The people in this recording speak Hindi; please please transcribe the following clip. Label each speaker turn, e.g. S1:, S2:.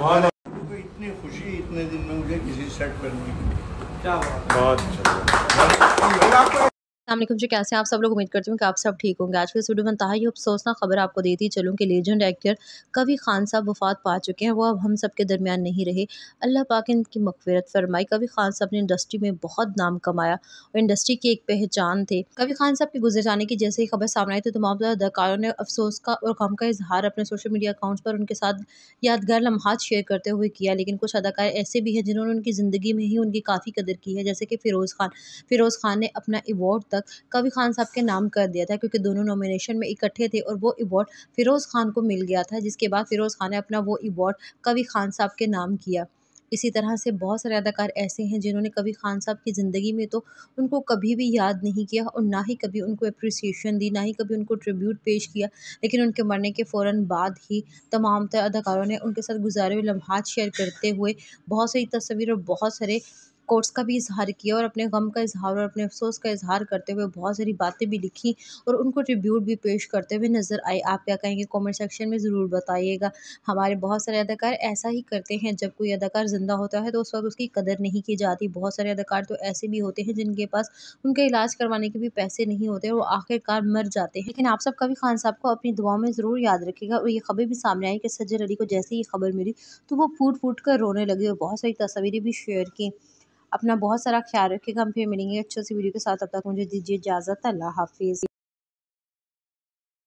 S1: बहुत
S2: तो इतनी खुशी इतने दिन में मुझे किसी सेट पर नहीं।
S1: क्या बहुत अच्छा।
S3: अस्सलामुअलैकुम जी, कैसे हैं आप सब लोग। उम्मीद करती हूँ कि आप सब ठीक होंगे। आज के इस वीडियो में इंतहाई अफसोसनाक खबर आपको देती चलूँ कि लेजेंड एक्टर कवि खान साहब वफ़ात पा चुके हैं। वो अब हम सब के दरमियान नहीं रहे। अल्लाह पाक इनकी मग़फ़िरत फरमाए। कवि खान साहब ने इंडस्ट्री में बहुत नाम कमाया और इंडस्ट्री की एक पहचान थे। कवि खान साहब के गुजर जाने की जैसे ही खबर सामने आई तो तमाम अदाकारों ने अफसोस का और गम का इजहार अपने सोशल मीडिया अकाउंट्स पर उनके साथ यादगार लम्हात शेयर करते हुए किया। लेकिन कुछ अदाकार ऐसे भी हैं जिन्होंने उनकी ज़िंदगी में ही उनकी काफ़ी कदर की है, जैसे कि फ़िरोज़ खान ने अपना अवार्ड तक कवि खान साहब के नाम कर दिया था, क्योंकि दोनों नॉमिनेशन में इकट्ठे थे और वो अवार्ड फ़िरोज़ खान को मिल गया था, जिसके बाद फ़िरोज़ खान ने अपना वो अवार्ड कवि खान साहब के नाम किया। इसी तरह से बहुत सारे अदाकार ऐसे हैं जिन्होंने कवि खान साहब की ज़िंदगी में तो उनको कभी भी याद नहीं किया और ना ही कभी उनको एप्रिसिएशन दी, ना ही कभी उनको ट्रिब्यूट पेश किया। लेकिन उनके मरने के फ़ौरन बाद ही तमाम अदाकारों ने उनके साथ गुजारे हुए लम्हात शेयर करते हुए बहुत सारी तस्वीर और बहुत सारे कोट्स का भी इज़हार किया और अपने गम का इज़हार और अपने अफ़सोस का इज़हार करते हुए बहुत सारी बातें भी लिखी और उनको ट्रिब्यूट भी पेश करते हुए नज़र आए। आप क्या कहेंगे कमेंट सेक्शन में ज़रूर बताइएगा। हमारे बहुत सारे अदाकार ऐसा ही करते हैं, जब कोई अदाकार ज़िंदा होता है तो उस वक्त उसकी कदर नहीं की जाती। बहुत सारे अदाकार तो ऐसे भी होते हैं जिनके पास उनका इलाज करवाने के भी पैसे नहीं होते और वो आखिरकार मर जाते हैं। लेकिन आप सब कवि खान साहब को अपनी दुआओं में ज़रूर याद रखिएगा। और ये खबर भी सामने आई कि सज्जर अली को जैसे ही खबर मिली तो वो फूट फूट कर रोने लगे और बहुत सारी तस्वीरें भी शेयर की। अपना बहुत सारा ख्याल रखिएगा। हम फिर मिलेंगे अच्छी सी वीडियो के साथ। तब तक मुझे दीजिए इजाज़त। अल्लाह हाफिज़।